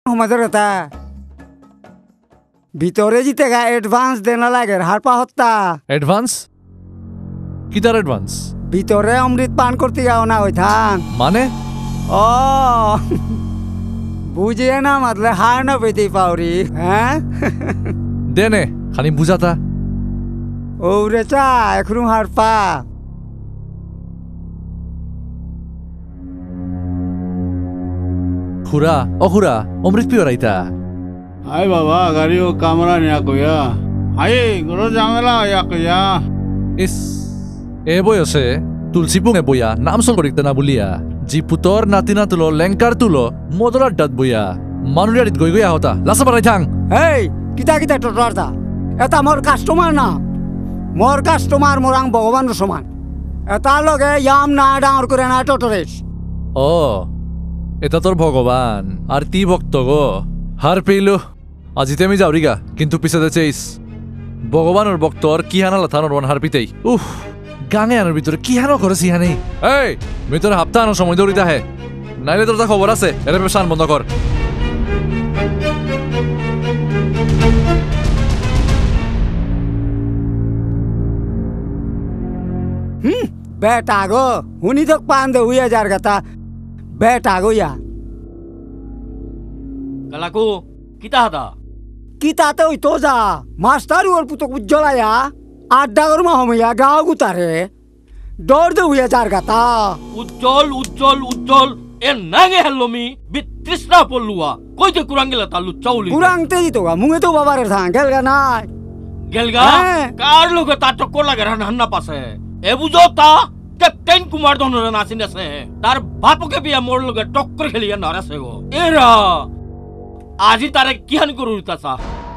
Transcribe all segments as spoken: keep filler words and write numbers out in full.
সমাজের এটা ভিতরে জিতে গা অ্যাডভান্স দেনা লাগে হারপা হত্যা অ্যাডভান্স কিতার অ্যাডভান্স ভিতরে অমৃত পান করতে যাও না ওই থান মানে ও বুঝিয়ে না মাতলে হার না পেতে পাওরি হ্যাঁ দেনে খানি বুঝাতা ও রে চা এখনো হারপা খুরা ও খুরা অমৃত পিও রাইতা হাই বাবা গাড়িও কামরা নিয়া কইয়া হাই গরো জামেলা ইয়া কইয়া ইস এ বয়সে তুলসী পুঙে বইয়া নাম চল করিতে না বলিয়া জি পুতর নাতি না তুলো লেঙ্কার তুলো মদর আড্ডাত বইয়া মানুরিয়ারিত গই গইয়া হতা লাসা বারাই থাং এই কিতা কিতা টটরতা এটা মোর কাস্টমার না মোর কাস্টমার মোরাং ভগবানের সমান এটা লগে ইয়াম না ডাঙর করে না টটরেশ ও এটা তোর ভগবান আর তি ভক্ত গো হার পেইলো আজিতে আমি যাওরিগা কিন্তু পিছাতে চেইস ভগবানের ভক্তর কি হানা লাথানোর ওয়ান হার পিতেই উফ গাঙে আনার ভিতরে কি হানো করে সিহানি এই ভিতরে হাপ্তা আনো সময় দৌড়িতে আহে নাইলে তোর তা খবর আছে এর পেশান বন্ধ কর হুম বেটা গো হুনি তো পান দে হুইয়া যার কথা বেটা গো ইয়া কালাকু কিতা হাতা কিতাতে ওই তো যা মাস্টার ওর পুতো উজ্জ্বলায়া আড্ডা করমা হমিয়া গাও গুতারে দৌড় দে হুইয়া যার কথা উজ্জ্বল উজ্জ্বল উজ্জ্বল এ নাগে হেলমি বিতৃষ্ণা পড়লুয়া কইতে কুরাঙ্গিলা তা লুচ্চাউলি কুরাংতে দিত গা মুঙে তো বাবারের থাং গেল গা নাই গেলগা হ্যাঁ। কার লোকে তা টক্কর লাগে রান হান্না পাশে এ বুঝো তা ক্যাপ্টেন কুমার ধনরে নাচিন আছে তার বাপকে বিয়া মোর লোকে টক্কর খেলিয়া নারাছে গো এরা আজি তারে কিহান করু তাসা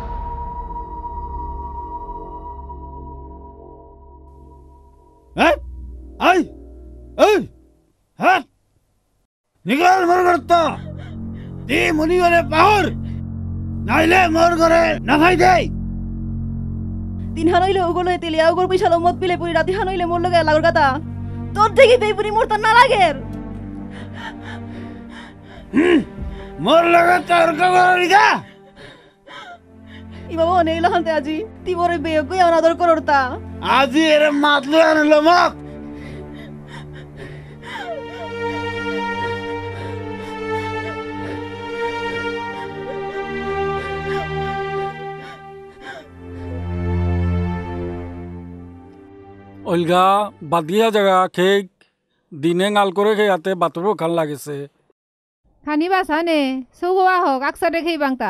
হ্যাঁ আই এই হ্যাঁ নিগল মোর করতো দি মনি করে পাহর নাইলে মোর করে না খাই দেই তিন হানইলে ওগুলো তেলিয়া ওগুলো পয়সা মত পিলে পুরি রাতি হানইলে মোর লগে লাগর কথা তোর থেকে পেই পুরি মোর তো না লাগের মোর লাগে তোর কবর গা ই বাবা অনেক লহন্তে আজি তি বরে বেয় কই অনাদর করতা আজি এর মাতলু আনলো মক অলগা বাদিয়া জায়গা খেয়ে দিনে গাল করে খেয়াতে বাতরও খাল লাগেছে খানি বাসানে সৌগোয়া হোক আকসা দেখেই বাংতা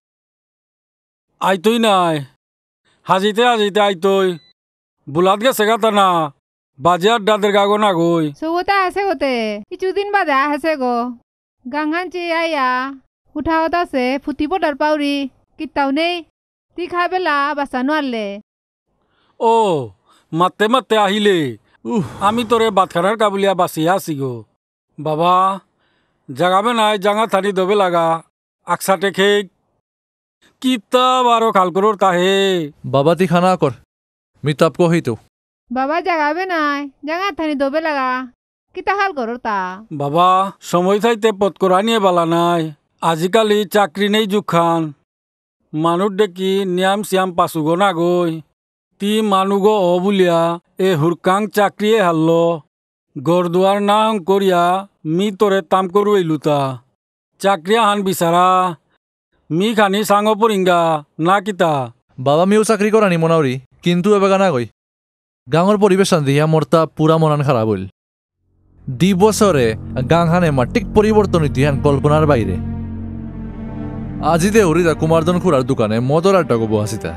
আইতই নাই হাজিতে হাজিতে আইতই বুলাত গেছে গাতা না বাজে আড্ডাদের গাগো না গই সৌগোতা আছে গোতে কিছুদিন বাদে আছে গো গাংহান চি আইয়া উঠাওত আছে ফুটি পটার পাউরি কিতাও নেই তি খাই বেলা বাসা নোয়ারলে ও মাতে মাতে আহিলে আমি তোরে বাতখানার কাবুলিয়া বাঁচিয়া আছি গো বাবা জাগাবে নাই জাঙা থানি দবে লাগা আকসাতে খেক কিতা বারো খাল করোর তাহে বাবা তি খানা কর মিতাপ কো হইতো বাবা জাগাবে নাই জাগা থানি দবে লাগা কিতা হাল করো তা বাবা সময় থাইতে পথ করা নিয়ে বালা নাই আজিকালি চাকরি নেই জুখান মানুষ দেখি নিয়াম সিয়াম পাচুগো না গই তি মানুগ অ বুলিয়া এ হুরকাং চাকরিয়ে হারল গড়দুয়ার না হং করিয়া মি তোরে তাম করু এলুতা চাকরিয়া হান বিচারা মি খানি সাঙ্গ পরিঙ্গা না কিতা বাবা মিও চাকরি করা নি মনাউরি কিন্তু এবার গানা গই গাঙর পরিবেশ দিয়া মোরতা পুরা মনান খারাপ হইল দি বছরে গাংহানে মাটিক পরিবর্তন ইতিহান কল্পনার বাইরে আজিতে হরিদা কুমারদন খুড়ার দোকানে মদর আড্ডা গো বহাসিতা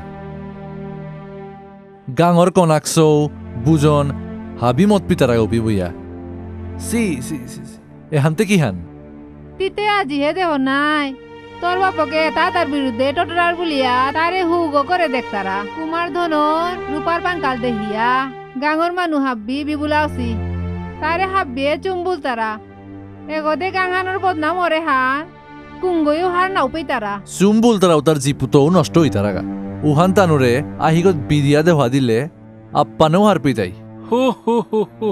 গাঙর কনাকসৌ বুজন হাবি মত পিতারা গপি বইয়া সি সি সি এহানতে কি হান তিতে আজিহে দেহ নাই তোর বাপকে তা তার বিরুদ্ধে টটরার বলিয়া তারে হুগো করে দেখতারা কুমার ধনর রূপার পাঙ্কাল দেহিয়া গাঙর মানু হাব্বি বিবুলাওসি তারে হাব্বিয়ে চুম্বুল তারা এগদে গাঙানোর বদনাম ওরে হান কুঙ্গইও হার নাও পেই তারা চুম্বুল তারাও তার জিপুতও নষ্ট হই তারাগা উহান তানুরে আহিগত বিদিয়া দেওয়া দিলে আপ্পানেও হার পিতাই হু হু হু হু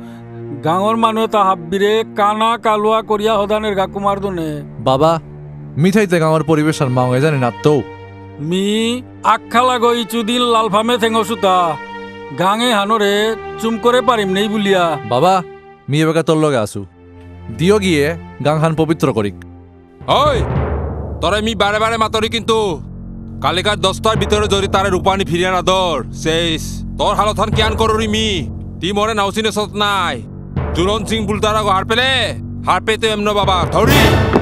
গাঁৱৰ মানুহে তা হাব্বিৰে কানা কালুৱা কৰিয়া সদানের গা কুমাৰ দনে বাবা মিঠাইতে গাঁৱৰ পৰিৱেশ আৰু মাঙে জানি নাতো মি আখ্যা লাগো ইচুদিন লালফামে ঠেঙ সুতা গাঙে হানরে চুম করে পারিম নেই বুলিয়া বাবা মি এবাকে তোর লগে আছো দিও গিয়ে গাংহান পবিত্র করিক ওই তোরে মি বারে বারে মাতরি কিন্তু কালিকার দশটার ভিতরে যদি তারে রূপানি ফিরিয়ে না দর শেষ তোর হালথান কিয়ান কররি মি তি মরে নাউসিনে সত নাই জুলন সিং বুলতারা গো হার পেলে হার পেতে এমন বাবা ধরি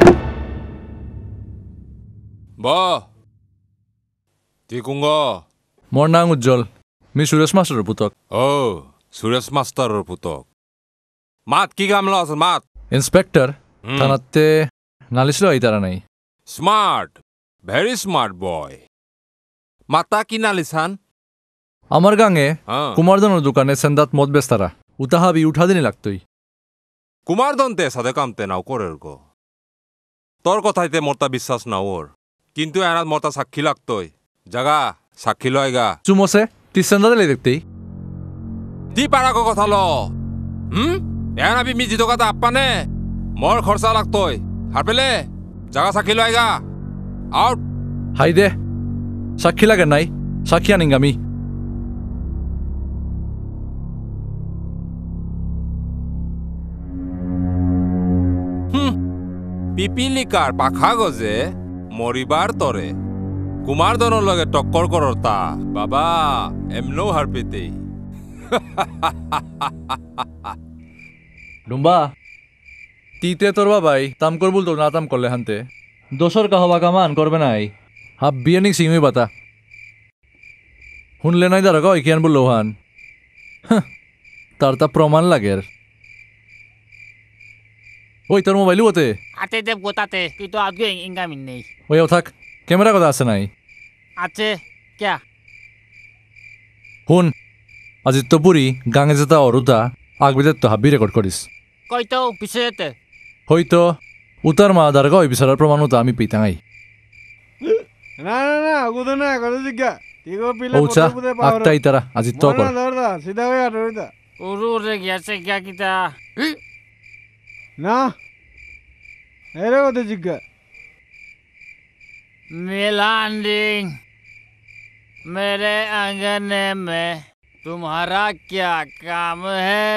ব তি কুঙ্গ মোর নাম উজ্জ্বল মি সুরেশ মাস্টারের পুতক ও সুরেশ মাস্টারের পুতক মাত কি গামলা আছে মাত ইন্সপেক্টর হুম। থানাতে নালিশ লই তারা নাই স্মার্ট ভেরি স্মার্ট বয় মাতা কি নালিসান আমার গাঙে হ্যাঁ কুমারধনের দোকানে সেন্দাত মদ বেস্তারা উতাহাবি উঠা দিনই লাগতই কুমার দন্তে সাথে কামতে নাও করের গো তোর কথাইতে মর্তা বিশ্বাস নাও ওর কিন্তু এনার মর্তা সাক্ষী লাগতই জাগা সাক্ষী লয় গা চুমসে তি সেন্দা দিলে দেখতেই দি পারা গো কথা ল হুম এন আবি মিজি দোকাতে আপ্পানে মর খরচা লাগতই হার পেলে জাগা সাক্ষী লয় গা আউট হাই দে সাক্ষী লাগে নাই সাক্ষী আনিঙ্গামি পিপিলিকার পাখা গজে মরিবার তরে কুমার দনের লগে টক্কর করর তা বাবা এমনও হার পেতেই ডুম্বা তিতে তোর বাবাই তাম করবুল তো না তাম করলে হানতে দোসর কাহবা কামান করবে নাই হাব বিয়ানিক সিংই বাতা শুনলে নাই দাঁড়া কয় কিয়ান বললো হান তার তা প্রমাণ লাগের ওই তোর মোবাইল ওতে আতে দেব গোতাতে তুই তো আজকে ইনকামিং নেই ওই থাক ক্যামেরা কথা আছে নাই আছে ক্যা শুন আজিত্যপুরী গাঙে যেতা অরুতা আগবিদের তো হাবি রেকর্ড করিস কই তো পিছে যেতে হয়তো উতার মা দাঁড়া কয় বিচারার প্রমাণ তো আমি পিতাঙাই না না না গুদো না করে জিজ্ঞা তিগো পিলে ওচা পুতে পাওয়ার আকটাই তারা আজিত্য কর না দরদা সিধা হয়ে আটরিদা উরু রে গেছে ক্যা কিতা না এরে ওতে জিজ্ঞা मेलांडिंग मेरे अंगने में तुम्हारा क्या काम है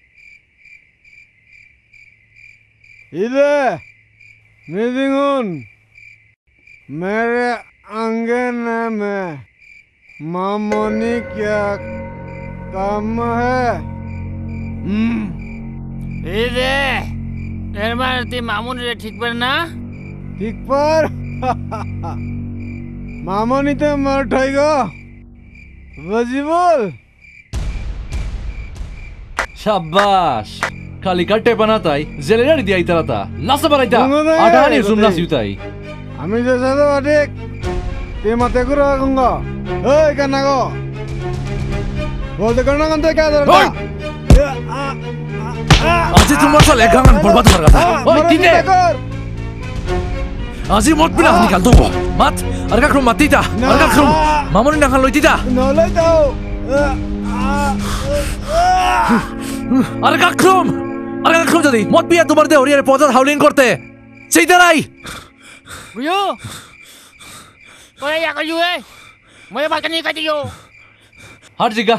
इधर निधिंगुन मेरे अंगने में मामोनी क्या काम है हम्म इधे निर्माण ती मामून रे ठीक पर ना ठीक पर मामोनी तो मर ठाईगो वजीबुल শাবাশ খালি কাটে বানাতাই জেলেরারি দিয়াই তারাতা নাসা বারাইতা গঙ্গা আটানি গঙ্গা সুমনা সিউতাই আমি যে সাদা অধিক তে মাতে করো গঙ্গা এই কানা গো বলতে করনা কান্তে কে ধরতা ওই! আজি তোমার সাল এগামান বরবাদ করার কথা ওই তিনে আজি মত বিনা নিকাল তো মাত আর কাকরম মাতিতা আর কাকরম মামুনি নাখান লইতিতা নলাই দাও আর কাকরম আর কাকরম যদি মত বিয়া তোমার দে হরিয়ারে পজার হাউলিং করতে সেই দাঁড়াই Buyo Kaya ya kayo eh May bakal ni kayo হাট জিগা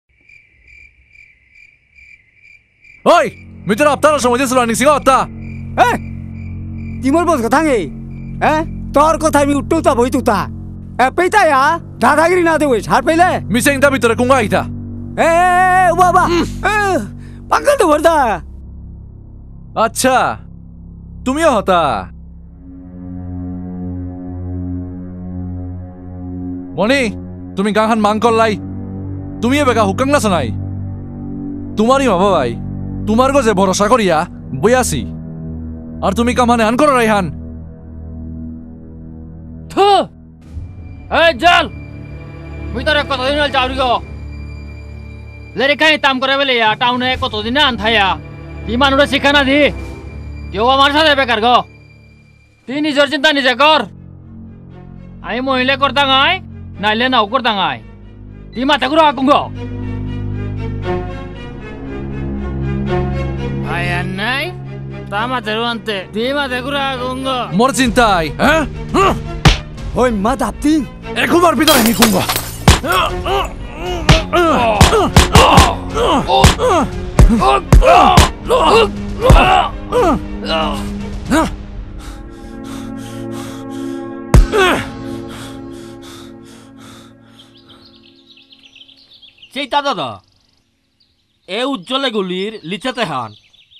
ওই মিত্র আপনার সময় দিয়েছিল আনি সিংহ হত্যা এ তিমর বস কথা গে এ তোর কথা আমি উঠতেও তা বই তুতা এ পেইতা ইয়া দাদাগিরি না দেবই ছাড় পেলে মিসেং দা ভিতরে কুঙ্গা আইতা এ বাবা এ পাগল তো ভরদা আচ্ছা তুমিও হতা মনি তুমি গাঁখান মাং করলাই তুমি বেকা হুকাং না শোনাই তোমারই মা বাবাই তোমার গজে ভরসা করিয়া বইয়াছি আর তুমি কামানে আন করো Raihan Thu Eh Jal Mitara kotodin al jawrigo Lere kai tam kore bele ya town e kotodin an thaya Ti manure sikhana di Kyo amar sathe bekar go Ti nijor chinta nije kor Ai mohile korta ngai Naile nau korta ngai Ti mate guru akungo Ayan nai তা মাতে রুয়ান্তে দি মাতে গুড়া গঙ্গ মোর চিন্তাই হ্যাঁ হই মা দাপ্তি একুমার ভিতরে নি কুঙ্গা চেইতা দাদা এ উজ্জ্বলে গুলির লিচেতে হান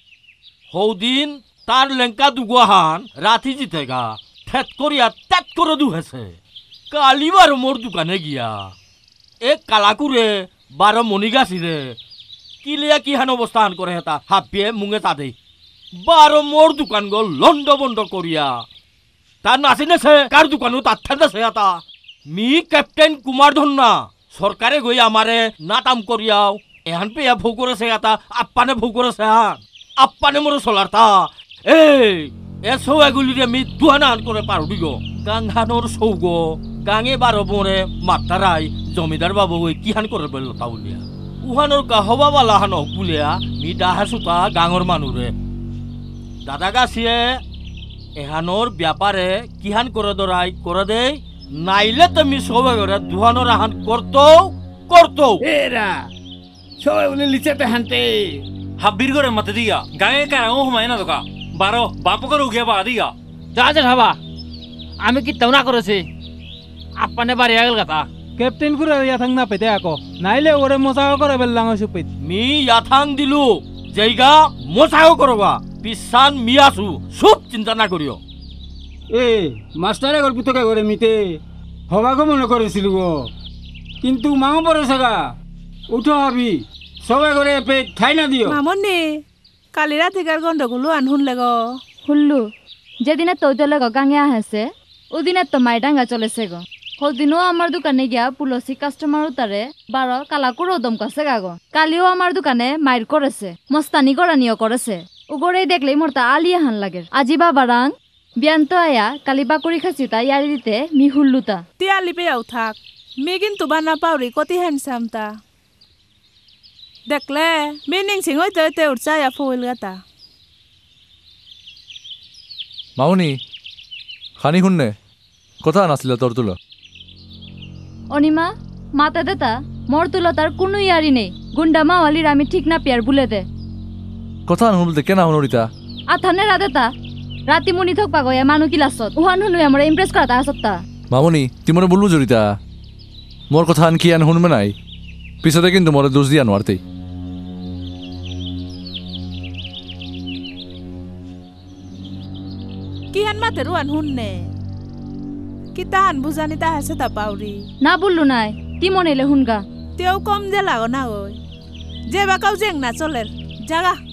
হৌদিন তার লেঙ্কা দুগুয়া হান রাতি জিতে গা ঠেত করিয়া ত্যাত করে দুহেছে কালিবার মোর দোকানে গিয়া এ কালাকুরে বারো মণি গাছিরে কিলিয়া কি হান অবস্থা হান করে হেতা হাপিয়ে মুঙে তাদে বারো মোর দোকান গো লন্ড বন্ড করিয়া তার নাচি নেছে কার দোকানও তার ঠেঁদেছে এটা মি ক্যাপ্টেন কুমার ধন্না সরকারে গই আমারে নাটাম করিয়াও এহান পেয়া ভৌ করেছে এটা আপ্পানে ভৌ করেছে হান আপ্পানে মোর চলার তা এই এ সৌ এগুলিরে মি দুহানা হান করে পারো দিগ গাংহানোর সৌগ গাঙে বারো মোরে মাত্রারাই জমিদার বাবু গই কি হান করে বলল তা উলিয়া উহানোর গাহবা বালা হানক বুলিয়া মি ডাহা সুতা গাঙর মানুরে দাদা গাছিয়ে এহানোর ব্যাপারে কিহান করে দরাই করে দেই নাইলে তুমি সবাই করে দুহানোর আহান করতো করতো এরা সবাই বলে লিচেতে হানতে হাব্বির করে মাতে দিগা গায়ে কারাও হুমায় না দোকা বারো বাপ করে উগে বা দিগা যা যা ভাবা আমি কি তাও না করেছি আপানে বাড়ি আগল কথা ক্যাপ্টেন করে ইয়াথাং না পেতে আকো নাইলে ওরে মশাও করে বেললাং সুপিত মি ইয়াথাং দিলু জায়গা মোসাও করবা পিসান মিয়াসু সব চিন্তা না করিও এ মাস্টারে গল্প তোকে করে মিতে হবাগো মনে করেছিল গো কিন্তু মাও পড়েছে গা উঠো হবি সবাই করে পেট খাই না দিও মামনি কালি রাতিকার গন্ডগোলো আন শুনলে গো শুনলু যেদিনে তৈতলে গো গাঙে আহেছে ওদিনে তো মাইডাঙ্গা চলেছে গো সদিনও আমার দোকানে গিয়া পুলসি কাস্টমার তারে বারো কালাকুরও দমকাছে গাগো কালিও আমার দোকানে মাইর করেছে মস্তানি গড়ানিও করেছে উগরেই দেখলেই মোর তা আলিয়া হান লাগে আজি বাবারাং বিয়ান্ত আয়া কালি বাকুড়ি খাসিতা ইয়ারি দিতে মি হুল্লুতা তিয়ালি পেয়াও থাক মি কিন্তু বানা পাউরি কতি হ্যান্ডসাম তা দেখলে মিনিং সিং হইতে হইতে উঠছায়া ফুল গাতা মাউনি খানি শুননে কথা নাছিল তোর তুলো অনিমা মাতা দেতা মোর তুলো তার কোনো ইয়ারি নেই গুন্ডা মাওয়ালির আমি ঠিক না পেয়ার বুলে দে কথা নুলতে কেনা হুনরিতা আথানে রাদেতা রাতি মুনি থক পাগয়া মানু কিলাসত উহান হুনু আমরা ইমপ্রেস করা তা সত্তা মামনি তুই মনে বলবো জড়িতা মোর কথা আন কি আন শুনবে নাই পিছতে কিন্তু মোরে দোষ দিয়া নোয়ারতেই কি হান মাতে রুয়ান শুননে কি তাহান বুঝানি তাহা আছে তা পাউরি না বললু নাই তি মনেলে হুনগা তেও কম যে লাগো না ওই যে বাকাও জেং না চলের জাগা